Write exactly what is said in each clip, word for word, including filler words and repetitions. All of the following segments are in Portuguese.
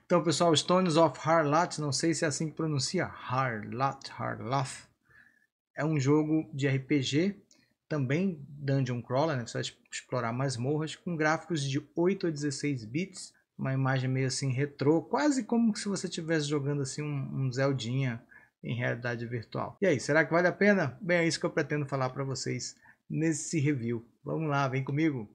Então, pessoal, Stones of Harlath, não sei se é assim que pronuncia, Harlath, Harlath, é um jogo de R P G, também Dungeon Crawler, né? Você vai explorar masmorras, com gráficos de oito a dezesseis bits, uma imagem meio assim retrô, quase como se você estivesse jogando assim um, um Zeldinha em realidade virtual. E aí, será que vale a pena? Bem, é isso que eu pretendo falar para vocês nesse review. Vamos lá, vem comigo!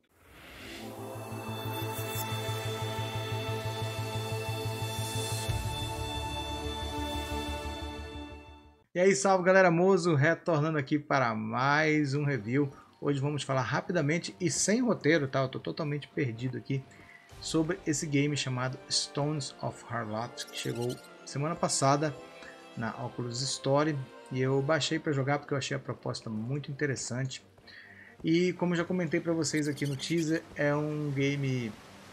E aí, salve galera, Mozo, retornando aqui para mais um review. Hoje vamos falar rapidamente e sem roteiro, tá? Eu tô totalmente perdido aqui sobre esse game chamado Stones of Harlath, que chegou semana passada na Oculus Store e eu baixei para jogar porque eu achei a proposta muito interessante. E como já comentei para vocês aqui no teaser, é um game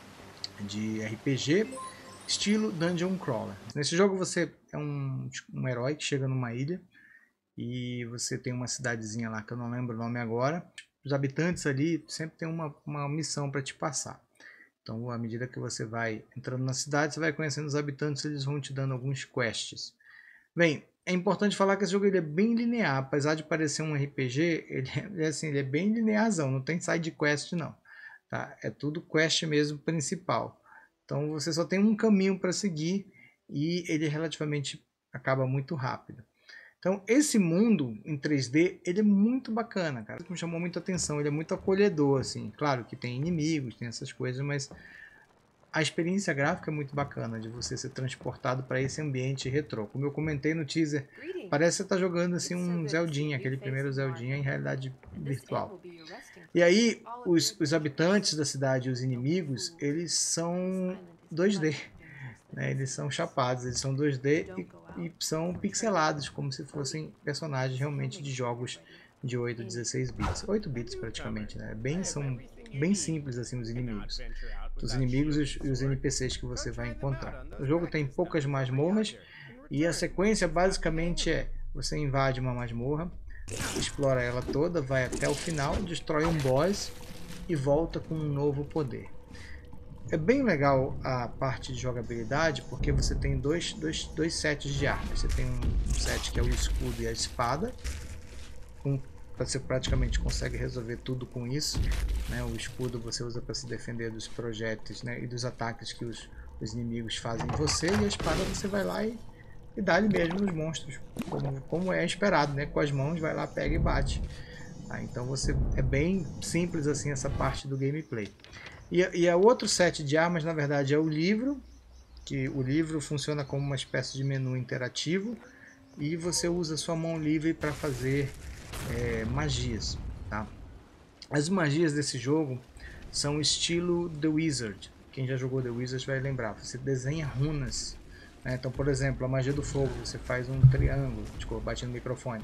de R P G estilo Dungeon Crawler. Nesse jogo você é um, um herói que chega numa ilha e você tem uma cidadezinha lá que eu não lembro o nome agora. Os habitantes ali sempre tem uma, uma missão para te passar. Então, à medida que você vai entrando na cidade, você vai conhecendo os habitantes, eles vão te dando alguns quests. Bem, é importante falar que esse jogo ele é bem linear, apesar de parecer um R P G, ele é, assim, ele é bem linearzão, não tem side quest não. Tá? É tudo quest mesmo principal. Então você só tem um caminho para seguir e ele relativamente acaba muito rápido. Então esse mundo em três D, ele é muito bacana, cara. Me chamou muita atenção, ele é muito acolhedor, assim. Claro que tem inimigos, tem essas coisas, mas a experiência gráfica é muito bacana de você ser transportado para esse ambiente retrô. Como eu comentei no teaser, parece que você está jogando assim um Zeldinha, aquele primeiro Zeldinha em realidade virtual. E aí, os, os habitantes da cidade, os inimigos, eles são dois D. Né? Eles são chapados, eles são dois D e, e são pixelados, como se fossem personagens realmente de jogos de oito a dezesseis bits. oito bits praticamente, né? Bem, são bem simples assim os inimigos. Os inimigos e os, e os N P Cs que você vai encontrar. O jogo tem poucas masmorras e a sequência basicamente é: você invade uma masmorra, explora ela toda, vai até o final, destrói um boss e volta com um novo poder. É bem legal a parte de jogabilidade porque você tem dois, dois, dois sets de armas. Você tem um set que é o escudo e a espada, com você praticamente consegue resolver tudo com isso, né? O escudo você usa para se defender dos projéteis, né? E dos ataques que os, os inimigos fazem em você, e a espada você vai lá e, e dá ali mesmo nos monstros, como, como é esperado, né? Com as mãos vai lá, pega e bate. Tá? Então você é bem simples assim essa parte do gameplay. E, e a outro set de armas na verdade é o livro, que o livro funciona como uma espécie de menu interativo e você usa sua mão livre para fazer É, magias, tá? As magias desse jogo são estilo The Wizard. Quem já jogou The Wizard vai lembrar. Você desenha runas, né? Então, por exemplo, a magia do fogo, você faz um triângulo. Desculpa, bati no microfone.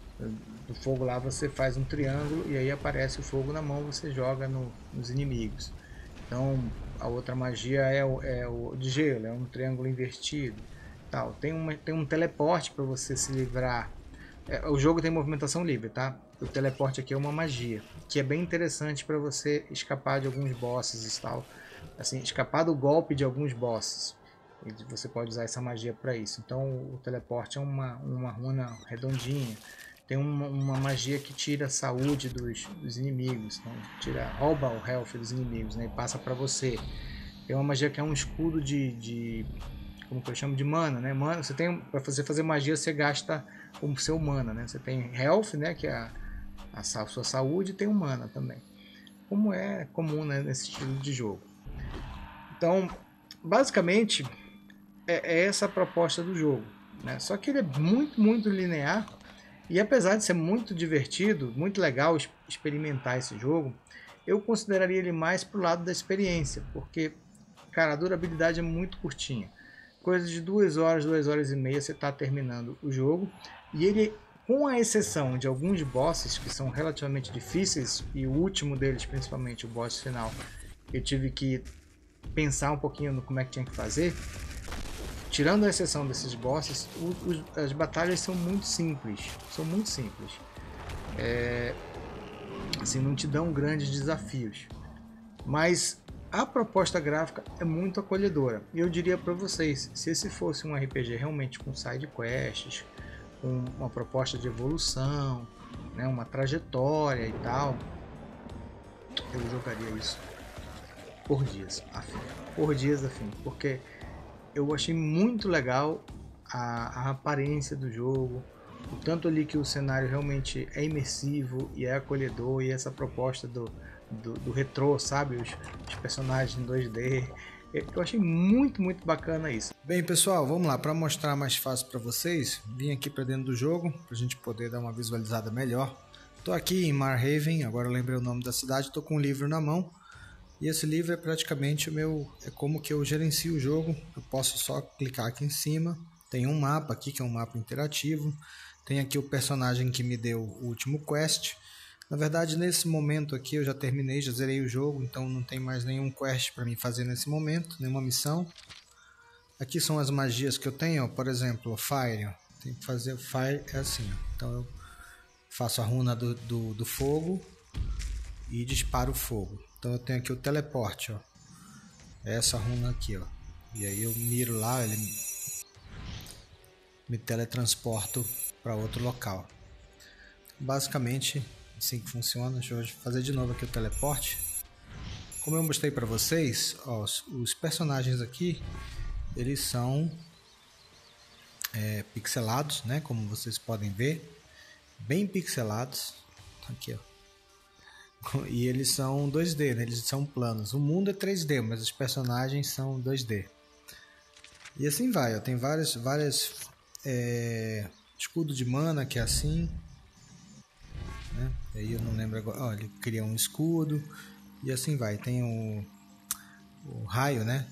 Do fogo lá você faz um triângulo e aí aparece o fogo na mão, você joga no, nos inimigos. Então, a outra magia é o, é o de gelo, é um triângulo invertido. Tal. Tem, uma, tem um teleporte para você se livrar. É, o jogo tem movimentação livre, tá? O teleporte aqui é uma magia, que é bem interessante para você escapar de alguns bosses e tal. Assim, escapar do golpe de alguns bosses. E você pode usar essa magia para isso. Então o teleporte é uma, uma runa redondinha. Tem uma, uma magia que tira a saúde dos, dos inimigos. Então, tira, rouba o health dos inimigos, né? E passa para você. Tem uma magia que é um escudo de... de como que eu chamo de mana, né? Mana, você tem para fazer fazer magia, você gasta o seu mana, né? Você tem health, né, que é a, a, a sua saúde, e tem o mana também. Como é comum, né, nesse estilo de jogo. Então, basicamente é, é essa a proposta do jogo, né? Só que ele é muito, muito linear e apesar de ser muito divertido, muito legal experimentar esse jogo, eu consideraria ele mais pro lado da experiência, porque, cara, a durabilidade é muito curtinha. Coisa de duas horas, duas horas e meia você está terminando o jogo. E ele, com a exceção de alguns bosses que são relativamente difíceis, e o último deles, principalmente o boss final, eu tive que pensar um pouquinho no como é que tinha que fazer. Tirando a exceção desses bosses, os, os, as batalhas são muito simples. São muito simples. É, assim, não te dão grandes desafios. Mas a proposta gráfica é muito acolhedora. E eu diria para vocês, se esse fosse um R P G realmente com side quests, com uma proposta de evolução, né, uma trajetória e tal, eu jogaria isso por dias a fim, por dias a fim, porque eu achei muito legal a, a aparência do jogo, o tanto ali que o cenário realmente é imersivo e é acolhedor, e essa proposta do, do, do retrô, sabe, os, os personagens em dois D, eu achei muito, muito bacana isso. Bem, pessoal, vamos lá, para mostrar mais fácil para vocês, vim aqui para dentro do jogo, para a gente poder dar uma visualizada melhor. Estou aqui em Marhaven, agora eu lembrei o nome da cidade, estou com um livro na mão, e esse livro é praticamente o meu, é como que eu gerencio o jogo. Eu posso só clicar aqui em cima, tem um mapa aqui que é um mapa interativo, tem aqui o personagem que me deu o último quest. Na verdade, nesse momento aqui eu já terminei, já zerei o jogo, então não tem mais nenhum quest para mim fazer nesse momento, nenhuma missão. Aqui são as magias que eu tenho, ó. Por exemplo, Fire, tem que fazer Fire, é assim, ó. Então eu faço a runa do, do, do fogo e disparo o fogo. Então eu tenho aqui o teleporte, ó. Essa runa aqui, ó. E aí eu miro lá, ele me teletransporto para outro local. Basicamente assim que funciona. Deixa eu fazer de novo aqui o teleporte. Como eu mostrei para vocês, ó, os, os personagens aqui, eles são é, pixelados, né? Como vocês podem ver, bem pixelados. Aqui, ó. E eles são dois D, né? Eles são planos. O mundo é três D, mas os personagens são dois D. E assim vai, ó. Tem várias, várias é, escudo de mana que é assim, né? Aí eu não lembro agora. Ó, ele cria um escudo e assim vai. Tem o, o raio, né?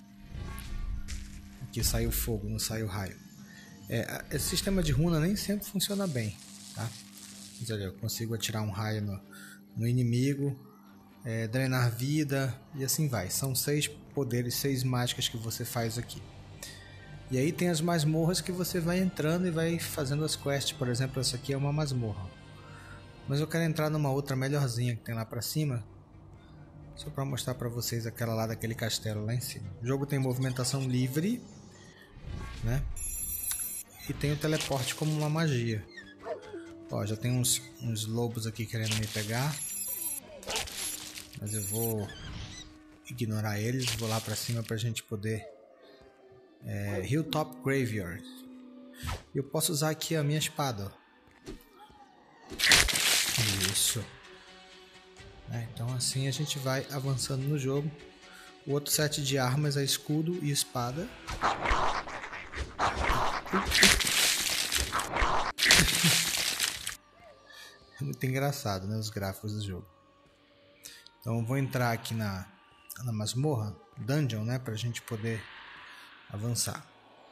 Aqui sai o fogo, não sai o raio. É, esse sistema de runa nem sempre funciona bem, tá? Mas olha, eu consigo atirar um raio no, no inimigo, é, drenar vida e assim vai. São seis poderes, seis mágicas que você faz aqui. E aí tem as masmorras que você vai entrando e vai fazendo as quests. Por exemplo, essa aqui é uma masmorra. Mas eu quero entrar numa outra melhorzinha que tem lá pra cima, só para mostrar para vocês aquela lá daquele castelo lá em cima. O jogo tem movimentação livre, né? E tem o teleporte como uma magia. Ó, já tem uns, uns lobos aqui querendo me pegar, mas eu vou ignorar eles. Vou lá pra cima pra gente poder é, Hilltop Graveyard. Eu posso usar aqui a minha espada, ó. Isso. É, então assim a gente vai avançando no jogo. O outro set de armas é escudo e espada. É muito engraçado, né, os gráficos do jogo. Então eu vou entrar aqui na, na masmorra, dungeon, né, pra gente poder avançar.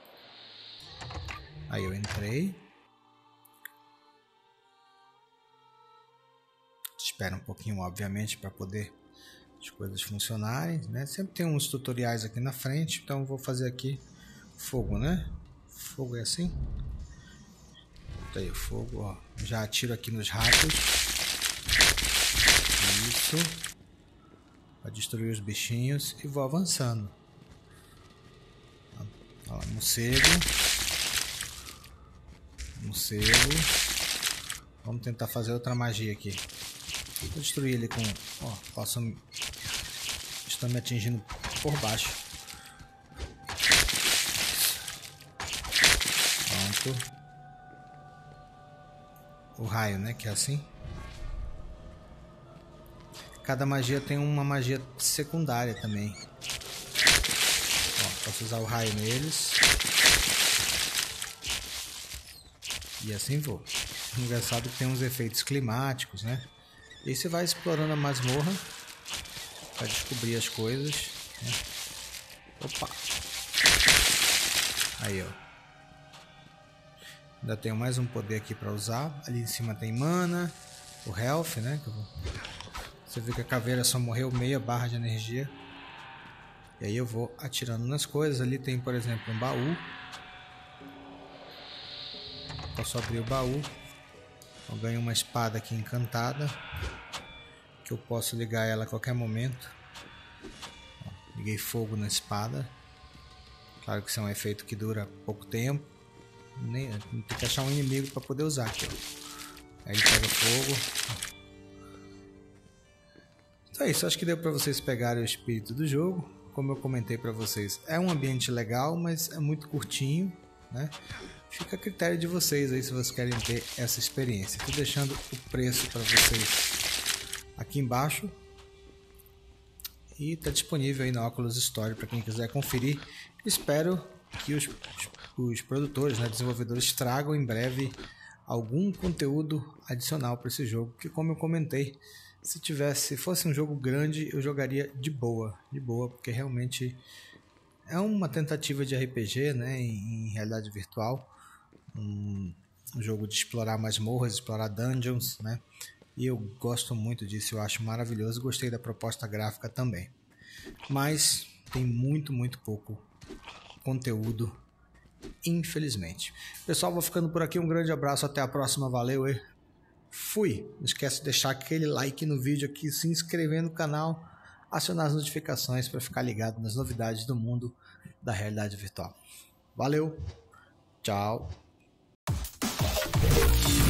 Aí eu entrei. Espera um pouquinho, obviamente, para poder as coisas funcionarem, né? Sempre tem uns tutoriais aqui na frente, então eu vou fazer aqui fogo, né? Fogo é assim. Tá aí o fogo, ó. Já atiro aqui nos ratos. Isso. Para destruir os bichinhos e vou avançando. Ó, morcego. Morcego. Vamos tentar fazer outra magia aqui. Vou destruir ele com... Ó, posso... Estão me atingindo por baixo. Pronto. O raio, né? Que é assim. Cada magia tem uma magia secundária também. Ó, posso usar o raio neles. E assim vou. Engraçado que tem uns efeitos climáticos, né? E aí você vai explorando a masmorra para descobrir as coisas, né? Opa! Aí, ó. Ainda tenho mais um poder aqui para usar. Ali em cima tem mana, o health, né? Você vê que a caveira só morreu meia barra de energia. E aí eu vou atirando nas coisas. Ali tem, por exemplo, um baú. Posso abrir o baú. Eu ganho uma espada aqui encantada, que eu posso ligar ela a qualquer momento. Liguei fogo na espada. Claro que isso é um efeito que dura pouco tempo. Nem, tem que achar um inimigo para poder usar aqui, ó. Aí ele pega fogo. Então é isso, acho que deu para vocês pegarem o espírito do jogo. Como eu comentei para vocês, é um ambiente legal, mas é muito curtinho, né? Fica a critério de vocês aí se vocês querem ter essa experiência. Estou deixando o preço para vocês aqui embaixo. E está disponível aí na Oculus Store para quem quiser conferir. Espero que os, os produtores, né, desenvolvedores, tragam em breve algum conteúdo adicional para esse jogo, que, como eu comentei, se tivesse, fosse um jogo grande, eu jogaria de boa, de boa, porque realmente é uma tentativa de R P G, né, em, em realidade virtual, um, um jogo de explorar masmorras, explorar dungeons, né, e eu gosto muito disso, eu acho maravilhoso, gostei da proposta gráfica também, mas tem muito, muito pouco conteúdo, infelizmente. Pessoal, vou ficando por aqui, um grande abraço, até a próxima, valeu e fui! Não esquece de deixar aquele like no vídeo aqui, se inscrever no canal, acionar as notificações para ficar ligado nas novidades do mundo da realidade virtual. Valeu, tchau!